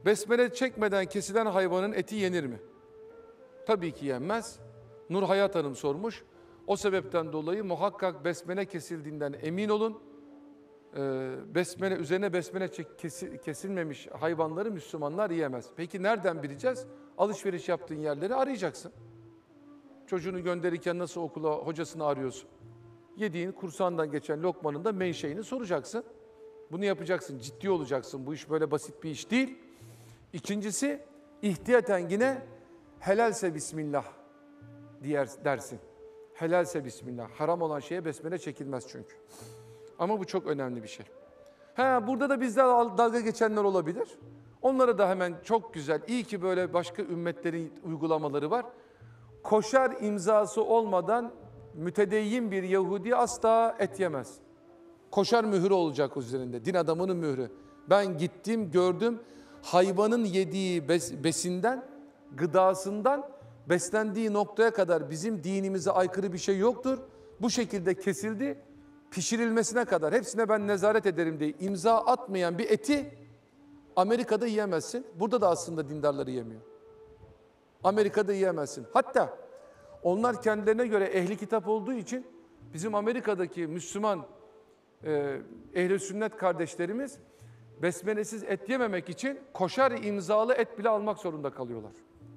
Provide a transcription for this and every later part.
Besmele çekmeden kesilen hayvanın eti yenir mi? Tabii ki yenmez. Nur Hayat Hanım sormuş. O sebepten dolayı muhakkak besmele kesildiğinden emin olun. Üzerine besmele kesilmemiş hayvanları Müslümanlar yiyemez. Peki nereden bileceğiz? Alışveriş yaptığın yerleri arayacaksın. Çocuğunu gönderirken nasıl okula hocasını arıyorsun? Yediğin kursağından geçen lokmanın da menşeini soracaksın. Bunu yapacaksın, ciddi olacaksın. Bu iş böyle basit bir iş değil. İkincisi, ihtiyaten yine helalse bismillah dersin. Helalse bismillah. Haram olan şeye besmele çekilmez çünkü. Ama bu çok önemli bir şey. Burada da bizde dalga geçenler olabilir. Onlara da hemen çok güzel, iyi ki böyle başka ümmetlerin uygulamaları var. Koşar imzası olmadan mütedeyyin bir Yahudi asla et yemez. Koşar mührü olacak üzerinde, din adamının mührü. Ben gittim, gördüm, hayvanın yediği besinden, gıdasından beslendiği noktaya kadar bizim dinimize aykırı bir şey yoktur. Bu şekilde kesildi, pişirilmesine kadar hepsine ben nezaret ederim diye imza atmayan bir eti Amerika'da yiyemezsin. Burada da aslında dindarları yemiyor. Amerika'da yiyemezsin. Hatta onlar kendilerine göre ehli kitap olduğu için bizim Amerika'daki Müslüman ehl-i sünnet kardeşlerimiz besmelesiz et yememek için koşar imzalı et bile almak zorunda kalıyorlar.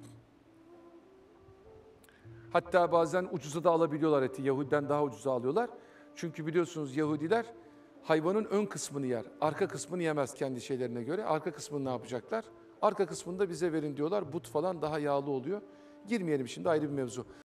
Hatta bazen ucuza da alabiliyorlar eti. Yahudiden daha ucuza alıyorlar. Çünkü biliyorsunuz Yahudiler hayvanın ön kısmını yer. Arka kısmını yemez kendi şeylerine göre. Arka kısmını ne yapacaklar? Arka kısmını da bize verin diyorlar. But falan daha yağlı oluyor. Girmeyelim şimdi, ayrı bir mevzu.